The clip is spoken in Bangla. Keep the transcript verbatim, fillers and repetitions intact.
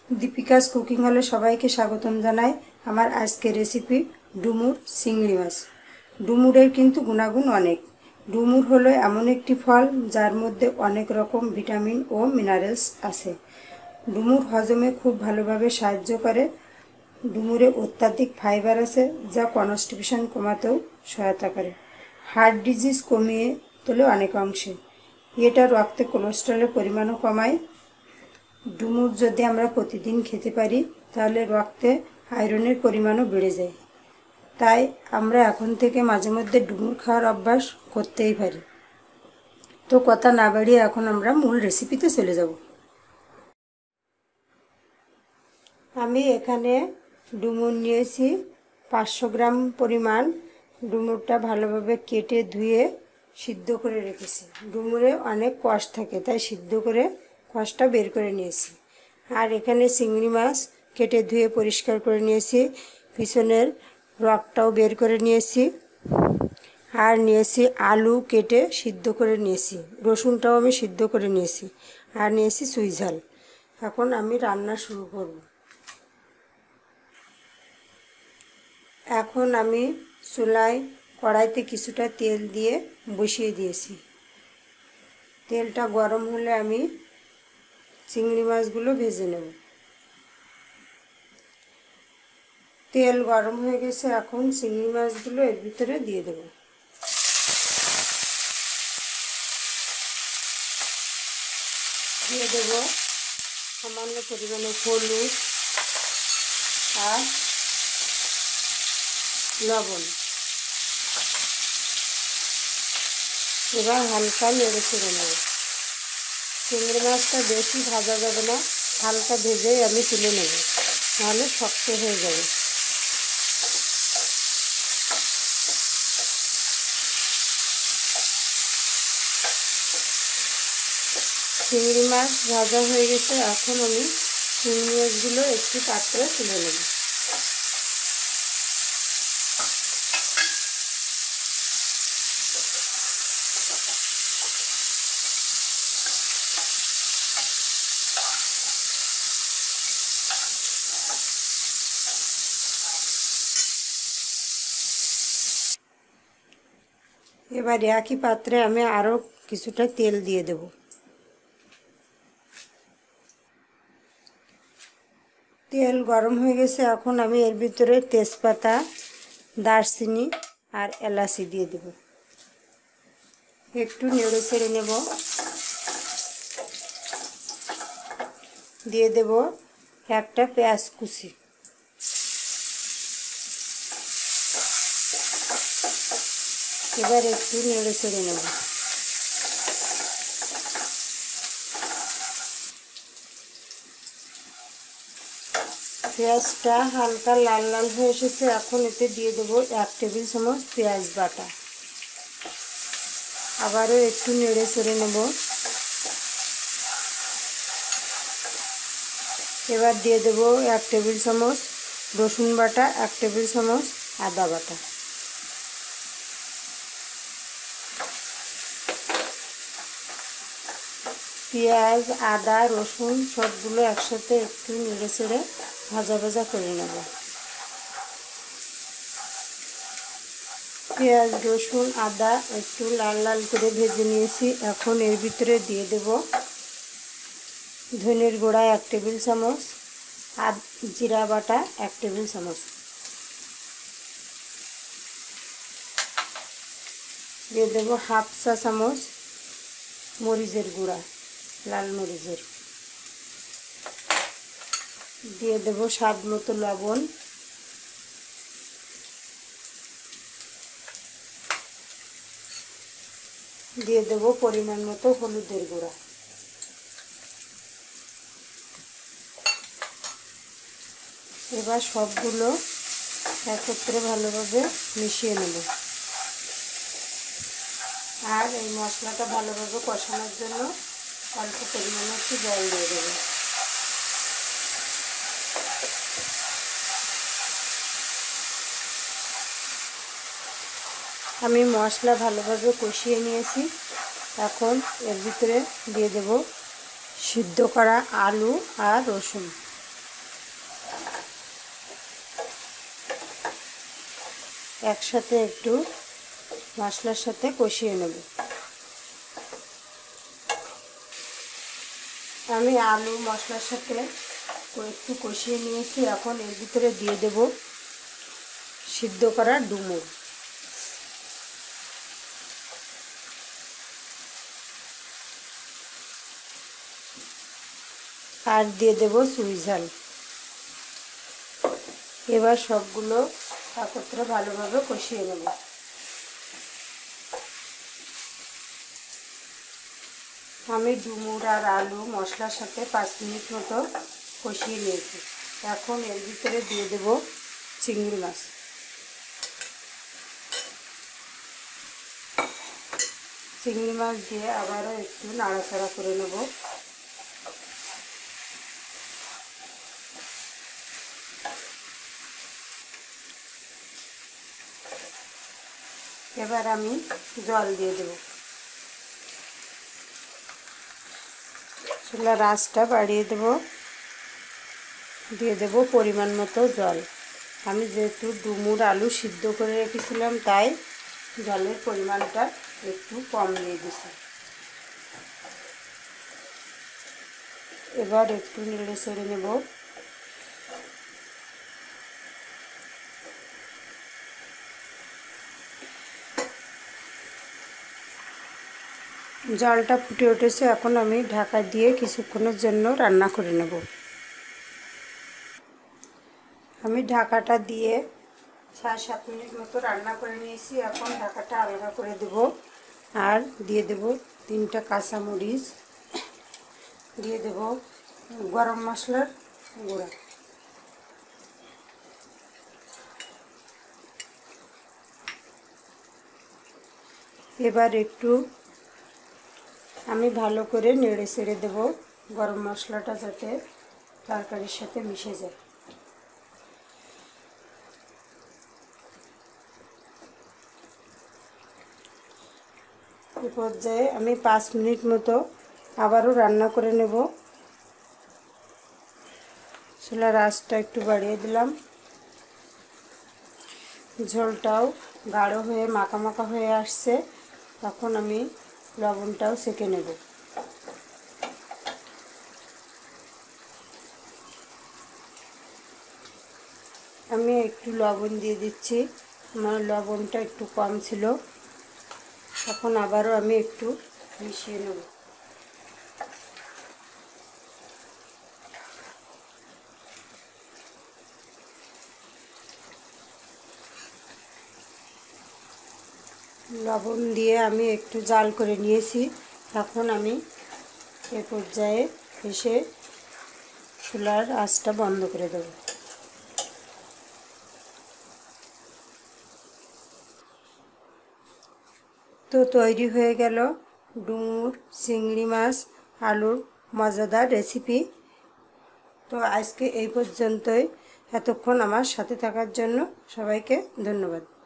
দীপিকাস কুকিং হলে সবাইকে স্বাগতম জানাই। আমার আজকের রেসিপি ডুমুর চিংড়ি মাছ। ডুমুরের কিন্তু গুণাগুণ অনেক। ডুমুর হলো এমন একটি ফল যার মধ্যে অনেক রকম ভিটামিন ও মিনারেলস আছে। ডুমুর হজমে খুব ভালোভাবে সাহায্য করে। ডুমুরে অত্যাধিক ফাইবার আছে যা কনস্টিপেশন কমাতেও সহায়তা করে। হার্ট ডিজিজ কমিয়ে তোলে অনেক অংশে। এটা রক্তে কোলেস্টেরলের পরিমাণও কমায়। ডুমুর যদি আমরা প্রতিদিন খেতে পারি তাহলে রক্তে আয়রনের পরিমাণও বেড়ে যায়। তাই আমরা এখন থেকে মাঝে মধ্যে ডুমুর খাওয়ার অভ্যাস করতেই পারি। তো কথা না বাড়িয়ে এখন আমরা মূল রেসিপিতে চলে যাব। আমি এখানে ডুমুর নিয়েছি পাঁচশো গ্রাম পরিমাণ। ডুমুরটা ভালোভাবে কেটে ধুয়ে সিদ্ধ করে রেখেছি। ডুমুরে অনেক কষ থাকে তাই সিদ্ধ করে কষটা বের করে নিয়েছি। আর এখানে চিংড়ি মাছ কেটে ধুয়ে পরিষ্কার করে নিয়েছি, পিছনের রগটাও বের করে নিয়েছি। আর নিয়েছি আলু কেটে সিদ্ধ করে নিয়েছি, রসুনটাও আমি সিদ্ধ করে নিয়েছি। আর নিয়েছি চুই ঝাল। এখন আমি রান্না শুরু করব। এখন আমি চুলায় কড়াইতে কিছুটা তেল দিয়ে বসিয়ে দিয়েছি। তেলটা গরম হলে আমি চিংড়ি মাছগুলো ভেজে নেব। তেল গরম হয়ে গেছে, এখন চিংড়ি মাছগুলো এর ভিতরে দিয়ে দেব। দিয়ে দেব সামান্য পরিমাণে হলুদ আর লবণ। এবার হালকা নেড়ে ছেড়ে নেব। চিংড়ি মাছটা বেশি ভাজা যাবে না, হালকা ভেজেই আমি তুলে নেব, নাহলে শক্ত হয়ে যাবে। চিংড়ি মাছ ভাজা হয়ে গেছে, এখন আমি চিংড়ি মাছগুলো একটি পাত্রে তুলে নেব। এবার একই পাত্রে আমি আরও কিছুটা তেল দিয়ে দেব। তেল গরম হয়ে গেছে, এখন আমি এর ভিতরে তেজপাতা, দারচিনি আর এলাচি দিয়ে দেব। একটু নেড়ে চেড়ে নেব। দিয়ে দেব একটা পেঁয়াজ কুচি। এবার একটু নেড়ে চেড়ে নেব। পেঁয়াজটা হালকা লাল লাল হয়ে এসেছে, এখন এতে দিয়ে দেবো এক টেবিল চামচ পেঁয়াজ বাটা। আবারও একটু নেড়ে চেড়ে নেব। এবার দিয়ে দেবো এক টেবিল চামচ রসুন বাটা, এক টেবিল চামচ আদা বাটা। পেঁয়াজ, আদা, রসুন সবগুলো একসাথে একটু নেড়ে চেড়ে ভাজা ভাজা করে নেব। পেঁয়াজ, রসুন, আদা একটু লাল লাল করে ভেজে নিয়েছি। এখন এর ভিতরে দিয়ে দেব ধনের গুঁড়া এক টেবিল চামচ আর জিরা বাটা এক টেবিল চামচ। দিয়ে দেব হাফ চা চামচ মরিচের গুঁড়া, লাল মরিচের। দিয়ে দেব স্বাদ মতো লবণ। দিয়ে দেব পরিমাণ মতো হলুদের গুঁড়া। এবার সবগুলো একত্রে ভালোভাবে মিশিয়ে নেব। আর এই মশলাটা ভালোভাবে কষানোর জন্য অল্প পরিমাণে একটু জল দিয়ে দেব। আমি মশলা ভালোভাবে কষিয়ে নিয়েছি। এখন এর ভিতরে দিয়ে দেব সিদ্ধ করা আলু আর রসুন। একসাথে একটু মশলার সাথে কষিয়ে নেব। আমি আলু মশলার সাথে একটু কষিয়ে নিয়েছি। এখন এর ভিতরে দিয়ে দেব সিদ্ধ করা ডুমুর। আর দিয়ে দেব সুইঝাল। এবার সবগুলো একত্রে ভালোভাবে কষিয়ে নেব। আমি ডুমুর আর আলু মশলার সাথে পাঁচ মিনিট মতো কষিয়ে নিয়েছি। এখন এর ভিতরে দিয়ে দেব চিংড়ি মাছ। চিংড়ি মাছ দিয়ে আবারও একটু নাড়াচাড়া করে নেব। এবার আমি জল দিয়ে দেব। চুলার আঁচটা বাড়িয়ে দেব। দিয়ে দেব পরিমাণ মতো জল। আমি যেহেতু ডুমুর আলু সিদ্ধ করে রেখেছিলাম তাই জলের পরিমাণটা একটু কম দিয়ে দিছি। এবার একটু নেড়ে চেড়ে নেব। জলটা ফুটে উঠেছে। এখন আমি ঢাকা দিয়ে কিছুক্ষণের জন্য রান্না করে নেব। আমি ঢাকাটা দিয়ে ছয় সাত মিনিট মতো রান্না করে নিয়েছি। এখন ঢাকাটা আলাদা করে দেব। আর দিয়ে দেব তিনটা কাঁচামরিচ, দিয়ে দেব গরম মশলার গুঁড়া। এবার একটু আমি ভালো করে নেড়ে চেড়ে দেব, গরম মশলাটা যাতে তরকারির সাথে মিশে যায়। এই পর্যায়ে আমি পাঁচ মিনিট মতো আবারও রান্না করে নেব। চুলার আঁচটা একটু বাড়িয়ে দিলাম। ঝোলটাও গাঢ় হয়ে মাখা মাখা হয়ে আসছে। তখন আমি লবণটাও সেঁকে নেব। আমি একটু লবণ দিয়ে দিচ্ছি, আমার লবণটা একটু কম ছিল। এখন আবারও আমি একটু মিশিয়ে নেব। লবণ দিয়ে আমি একটু জাল করে নিয়েছি। এখন আমি এ পর্যায়ে এসে চুলার আঁচটা বন্ধ করে দেব। তো তৈরি হয়ে গেল ডুমুর চিংড়ি মাছ আলুর মজাদার রেসিপি। তো আজকে এই পর্যন্তই। এতক্ষণ আমার সাথে থাকার জন্য সবাইকে ধন্যবাদ।